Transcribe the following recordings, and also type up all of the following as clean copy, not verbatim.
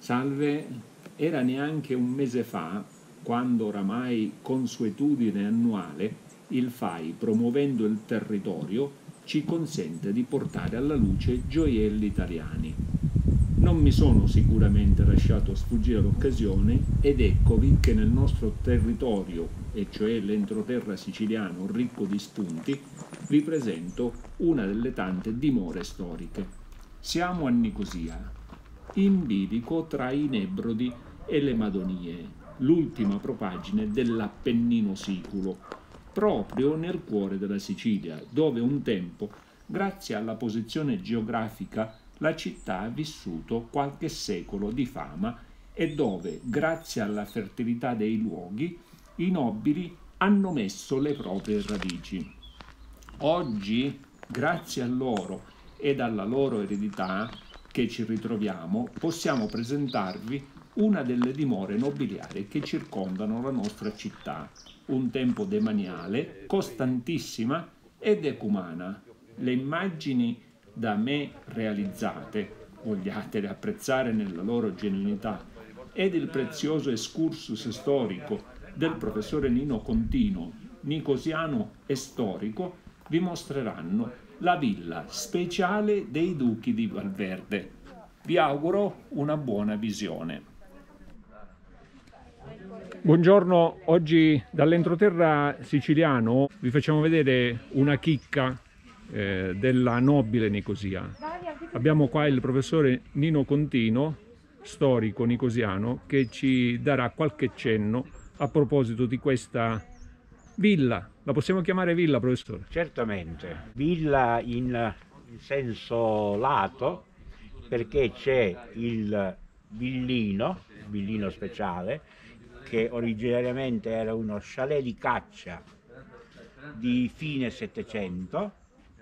Salve, era neanche un mese fa, quando oramai consuetudine annuale, il FAI, promuovendo il territorio, ci consente di portare alla luce gioielli italiani. Non mi sono sicuramente lasciato sfuggire l'occasione ed eccovi che nel nostro territorio, e cioè l'entroterra siciliano ricco di spunti, vi presento una delle tante dimore storiche. Siamo a Nicosia, in bilico tra i Nebrodi e le Madonie, l'ultima propagine dell'Appennino siculo, proprio nel cuore della Sicilia, dove un tempo, grazie alla posizione geografica, la città ha vissuto qualche secolo di fama e dove, grazie alla fertilità dei luoghi, i nobili hanno messo le proprie radici. Oggi, grazie a loro ed alla loro eredità che ci ritroviamo, possiamo presentarvi una delle dimore nobiliari che circondano la nostra città, un tempo demaniale, costantissima ed ecumana. Le immagini da me realizzate, vogliatele apprezzare nella loro genuinità, ed il prezioso excursus storico del professore Nino Contino, nicosiano e storico, vi mostreranno la villa speciale dei Duchi di Valverde. Vi auguro una buona visione. Buongiorno, oggi dall'entroterra siciliano vi facciamo vedere una chicca della nobile Nicosia. Abbiamo qua il professore Nino Contino, storico nicosiano, che ci darà qualche cenno a proposito di questa villa. La possiamo chiamare villa, professore? Certamente, villa in senso lato, perché c'è il villino speciale, che originariamente era uno chalet di caccia di fine Settecento,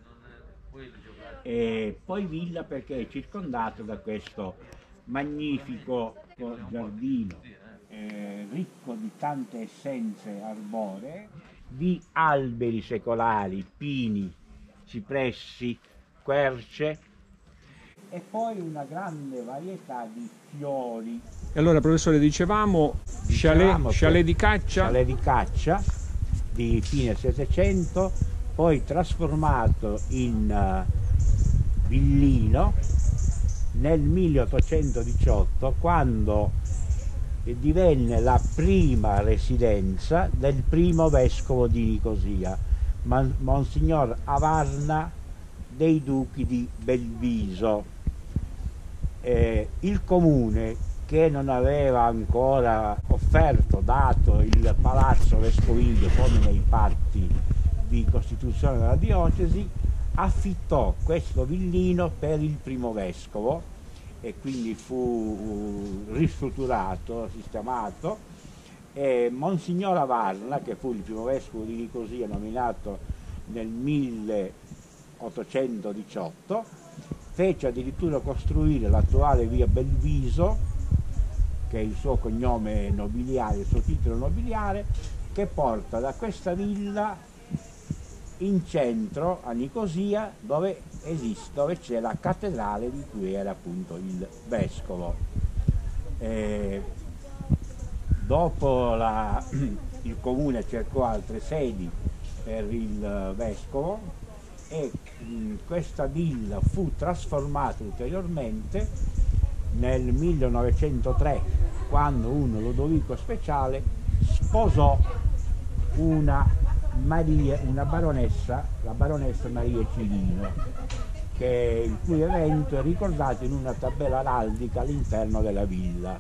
e poi villa perché è circondato da questo magnifico giardino ricco di tante essenze arboree, di alberi secolari, pini, cipressi, querce e poi una varietà di fiori. E allora, professore, dicevamo chalet di caccia. Chalet di caccia di fine Settecento, poi trasformato in villino nel 1818, quando divenne la prima residenza del primo vescovo di Nicosia, Monsignor Avarna dei Duchi di Belviso. Il comune, che non aveva ancora dato il palazzo vescovile come nei patti di costituzione della diocesi, affittò questo villino per il primo vescovo e quindi fu ristrutturato, sistemato, e Monsignor Avarna, che fu il primo vescovo di Nicosia nominato nel 1818, fece addirittura costruire l'attuale via Belviso, che è il suo cognome nobiliare, il suo titolo nobiliare, che porta da questa villa in centro a Nicosia, dove c'è la cattedrale di cui era appunto il vescovo. Dopo il comune cercò altre sedi per il vescovo e questa villa fu trasformata ulteriormente nel 1903, quando un Lodovico speciale sposò una baronessa, la baronessa Maria Cirino, il cui evento è ricordato in una tabella araldica all'interno della villa.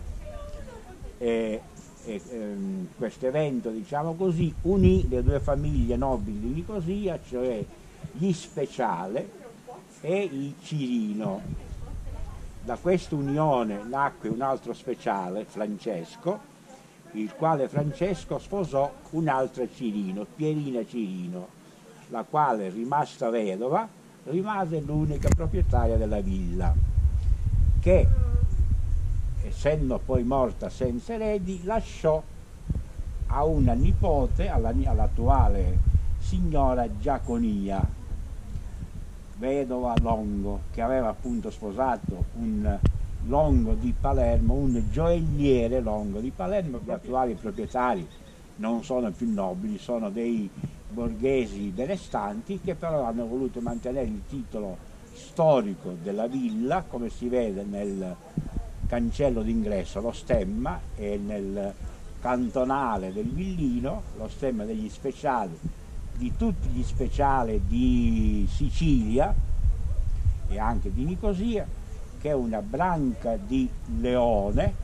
Questo evento, diciamo così, unì le due famiglie nobili di Nicosia, cioè gli Speciale e i Cirino. Da questa unione nacque un altro Speciale, Francesco, il quale Francesco sposò un'altra Cirino, Pierina Cirino, la quale, rimasta vedova, rimase l'unica proprietaria della villa, che, essendo poi morta senza eredi, lasciò a una nipote, all'attuale signora Giaconia, vedova Longo, che aveva appunto sposato un Longo di Palermo, un gioielliere Longo di Palermo. Gli attuali proprietari non sono più nobili, sono dei borghesi benestanti che però hanno voluto mantenere il titolo storico della villa, come si vede nel cancello d'ingresso, lo stemma, e nel cantonale del villino lo stemma degli speciali, di tutti gli speciali di Sicilia e anche di Nicosia, che è una branca di leone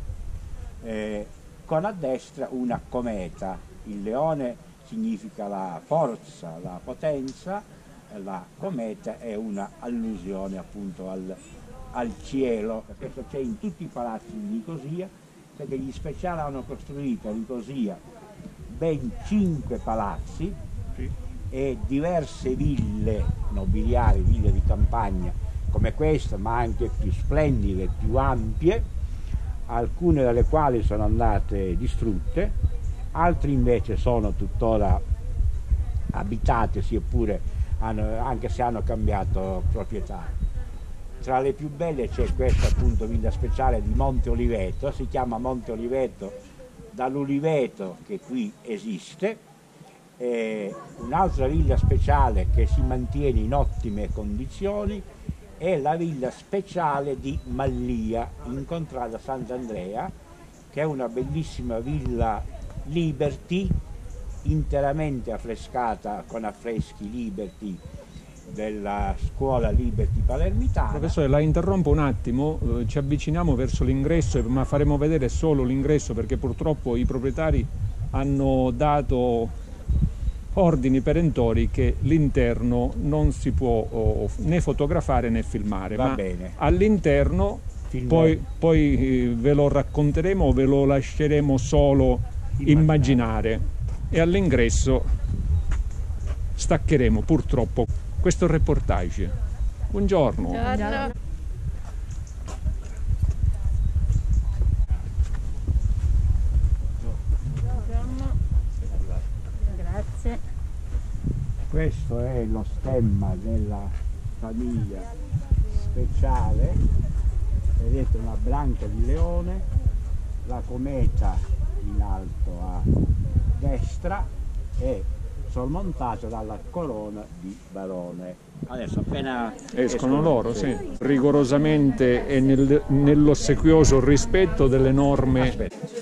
con a destra una cometa. Il leone significa la forza, la potenza, la cometa è una allusione appunto al cielo. Questo c'è in tutti i palazzi di Nicosia, perché gli speciali hanno costruito a Nicosia ben 5 palazzi e diverse ville nobiliari, ville di campagna come questa, ma anche più splendide, più ampie, alcune delle quali sono andate distrutte, altre invece sono tuttora abitate, anche se hanno cambiato proprietà. Tra le più belle c'è questa appunto villa speciale di Monte Oliveto, si chiama Monte Oliveto dall'uliveto che qui esiste. Un'altra villa speciale che si mantiene in ottime condizioni è la villa speciale di Mallia in contrada Sant'Andrea, che è una bellissima villa Liberty, interamente affrescata con affreschi Liberty della scuola Liberty palermitana. Professore, la interrompo un attimo, ci avviciniamo verso l'ingresso, ma faremo vedere solo l'ingresso perché purtroppo i proprietari hanno dato ordini perentori che l'interno non si può né fotografare né filmare. Va ma bene. All'interno poi ve lo racconteremo o ve lo lasceremo solo immaginare, e all'ingresso staccheremo purtroppo questo reportage. Buongiorno. Buongiorno. Grazie. Questo è lo stemma della famiglia speciale, vedete una branca di leone, la cometa in alto a destra e sormontato dalla corona di barone. Adesso appena Escono loro, sì. Rigorosamente e nell'ossequioso rispetto delle norme. Aspetta.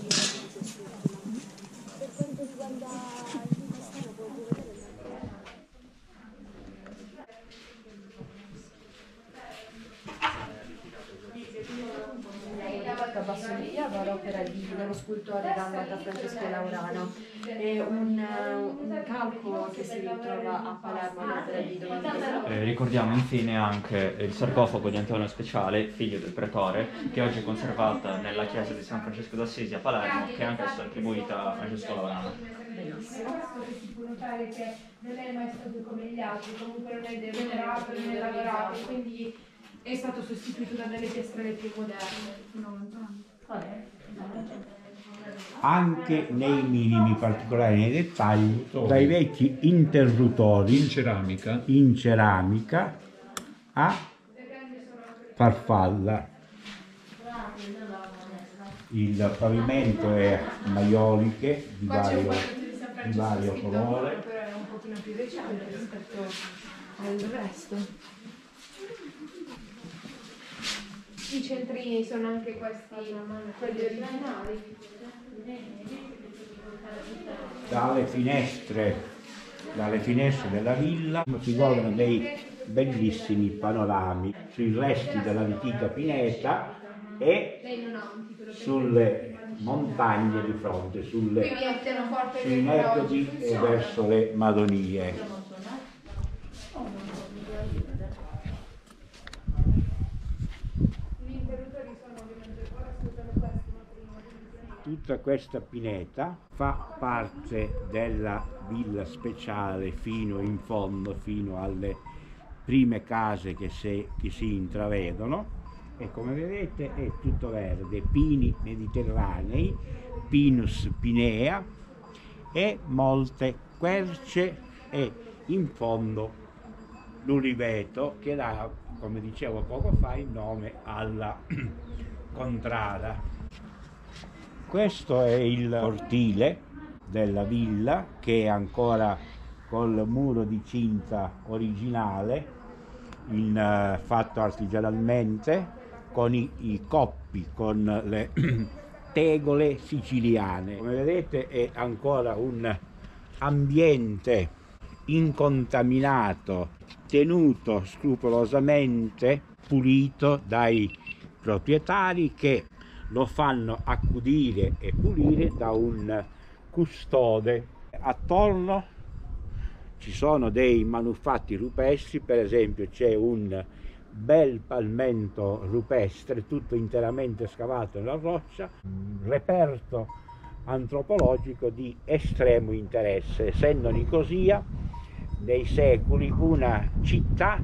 Opera dello scultore dalmata Francesco Laurano, è un calco che si ritrova a Palermo all'opera di Domenico. Ricordiamo infine anche il sarcofago di Antonio Speciale, figlio del pretore, che oggi è conservata nella chiesa di San Francesco d'Assisi a Palermo, che è anch'esso attribuita a Francesco Laurano. Benissimo. Si può notare che non è mai stato come gli altri, comunque non è degenerato, non è lavorato, quindi è stato sostituito da delle piastrelle più moderne. Anche nei minimi particolari, nei dettagli, dai vecchi interruttori in ceramica a farfalla. Il pavimento è maioliche di vario colore. Però è un pochino più recente rispetto al resto. I centrini sono anche questi, quelli originali. Dalle finestre della villa si godono dei bellissimi panorami sui resti dell'antica pineta e sulle montagne di fronte, sui nettodi e verso le Madonie. Tutta questa pineta fa parte della villa speciale fino in fondo, fino alle prime case che si intravedono, e come vedete è tutto verde, pini mediterranei, Pinus pinea e molte querce, e in fondo l'Uliveto, che dà, come dicevo poco fa, il nome alla contrada. Questo è il cortile della villa, che è ancora col muro di cinta originale, fatto artigianalmente, con i coppi, con le tegole siciliane. Come vedete è ancora un ambiente incontaminato, tenuto scrupolosamente pulito dai proprietari, che lo fanno accudire e pulire da un custode. Attorno ci sono dei manufatti rupestri, per esempio c'è un bel palmento rupestre tutto interamente scavato nella roccia, un reperto antropologico di estremo interesse, essendo Nicosia nei secoli una città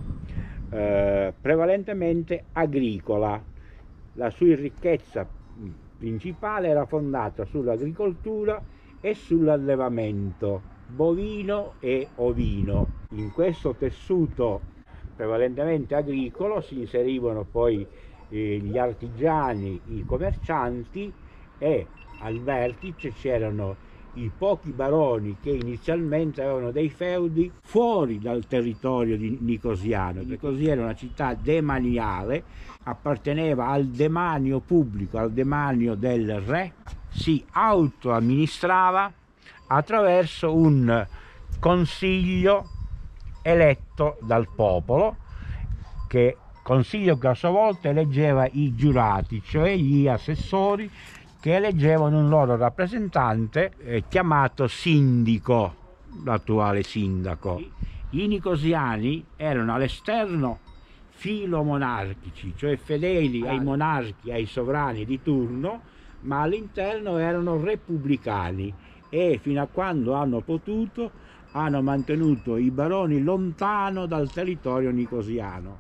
prevalentemente agricola. La sua ricchezza principale era fondata sull'agricoltura e sull'allevamento bovino e ovino. In questo tessuto prevalentemente agricolo si inserivano poi gli artigiani, i commercianti, e al vertice c'erano i pochi baroni che inizialmente avevano dei feudi fuori dal territorio nicosiano. Nicosia era una città demaniale, apparteneva al demanio pubblico, al demanio del re, si autoamministrava attraverso un consiglio eletto dal popolo, consiglio che a sua volta eleggeva i giurati, cioè gli assessori, che eleggevano un loro rappresentante chiamato sindico, l'attuale sindaco. I nicosiani erano all'esterno filomonarchici, cioè fedeli ai monarchi, ai sovrani di turno, ma all'interno erano repubblicani, e fino a quando hanno potuto hanno mantenuto i baroni lontano dal territorio nicosiano.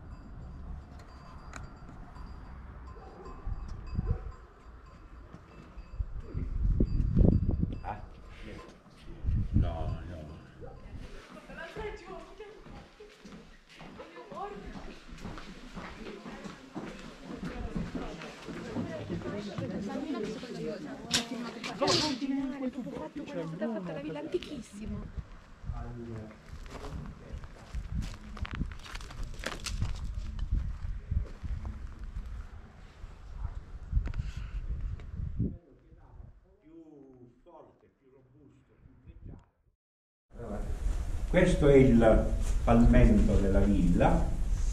È fatta la villa antichissima. Questo è il palmento della villa,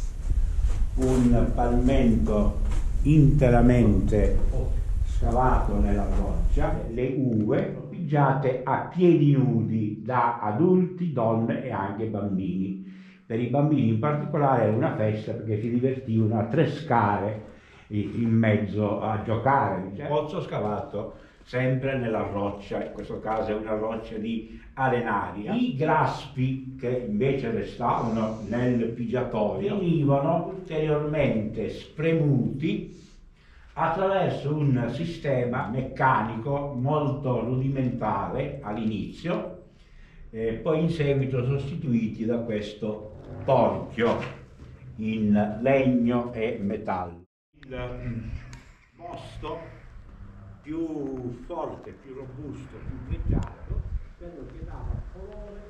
un palmento interamente scavato nella roccia, le uve pigiate a piedi nudi da adulti, donne e anche bambini. Per i bambini in particolare era una festa, perché si divertivano a trescare in mezzo a giocare. Pozzo scavato sempre nella roccia, in questo caso è una roccia di arenaria. I graspi che invece restavano nel pigiatoio venivano ulteriormente spremuti attraverso un sistema meccanico molto rudimentale all'inizio, poi in seguito sostituiti da questo torchio in legno e metallo. Il mosto più forte, più robusto, più pregiato, quello che dava colore.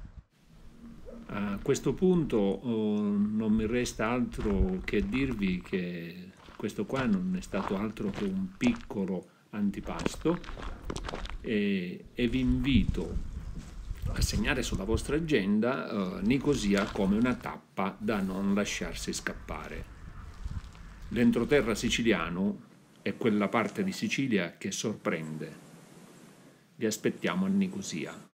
A questo punto non mi resta altro che dirvi che questo qua non è stato altro che un piccolo antipasto, e vi invito a segnare sulla vostra agenda Nicosia come una tappa da non lasciarsi scappare. L'entroterra siciliano è quella parte di Sicilia che sorprende. Vi aspettiamo a Nicosia.